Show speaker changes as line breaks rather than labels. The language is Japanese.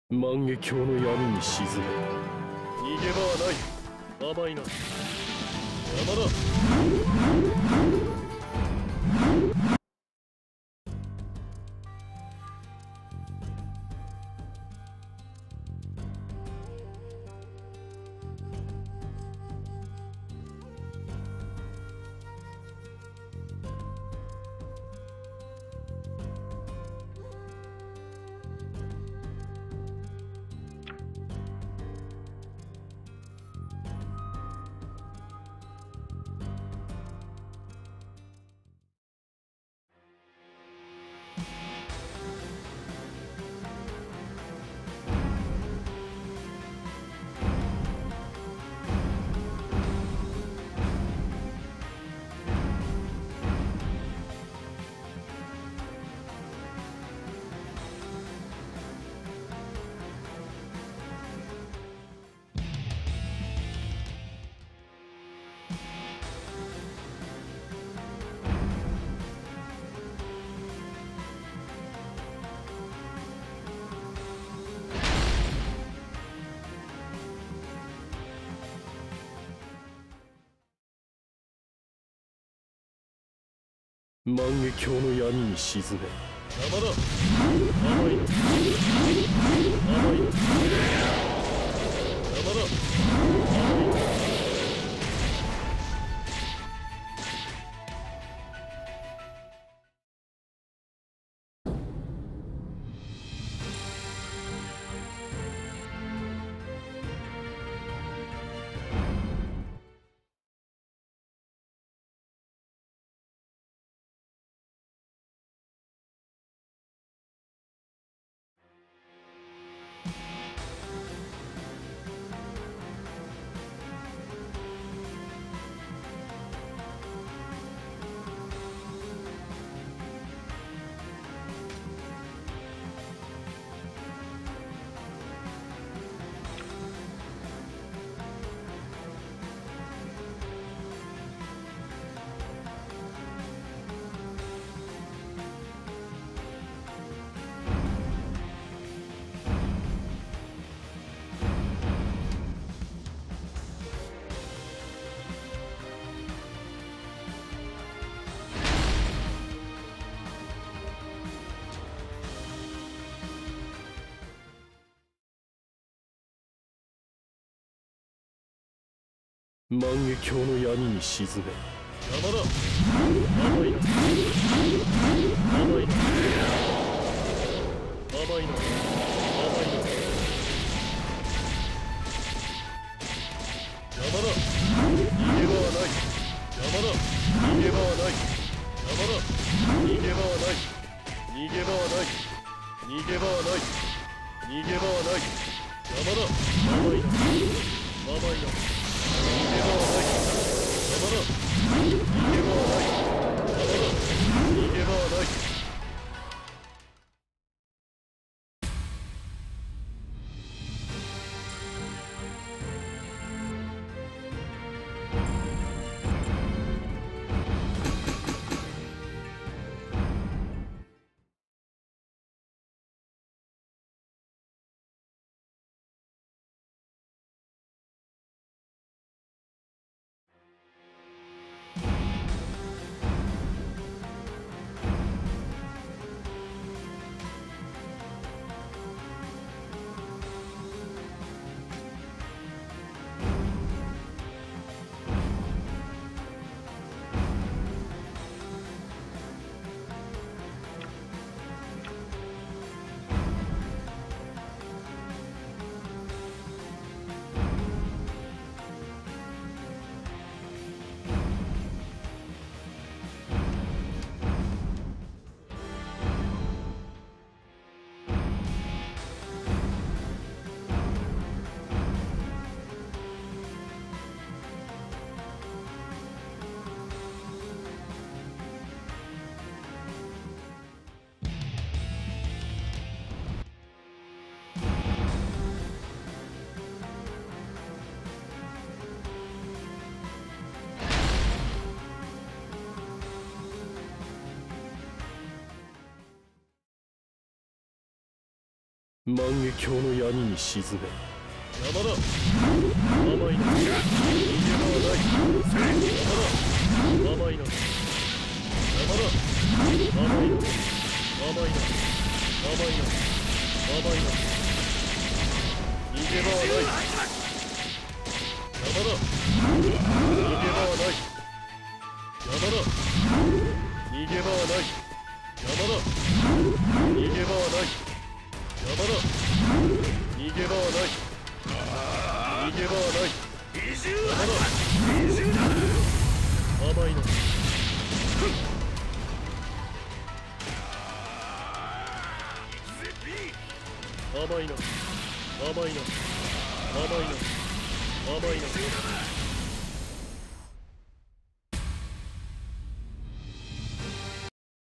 万華鏡の闇に沈め。逃げ場はない。甘いな。邪魔だ。万華鏡の闇に沈め。邪魔だ。甘いの。甘いの。邪魔だ。甘いの。万華鏡の闇に沈め。邪魔だ。甘いの。甘いの。甘いの。甘いの。邪魔だ。逃げ場はない。邪魔だ。逃げ場はない。邪魔だ。逃げ場はない。逃げ場はない。逃げ場はない。逃げ場はない。邪魔だ。甘いの。甘いの。逃げ場はない。邪魔だ。逃げ場はない。邪魔だ。逃げ場はない。 万華鏡の闇に沈め。邪魔だ。甘いな。逃げ場はない。邪魔だ。甘いな。邪魔だ。甘いな。甘いな。甘いな。甘いな。逃げ場はない。邪魔だ。逃げ場はない。邪魔だ。逃げ場はない。邪魔だ。逃げ場はない。邪魔だ。逃げ場はない。逃げ場はない。邪魔だ。甘いな。甘いな。甘いな。甘いな。甘いな。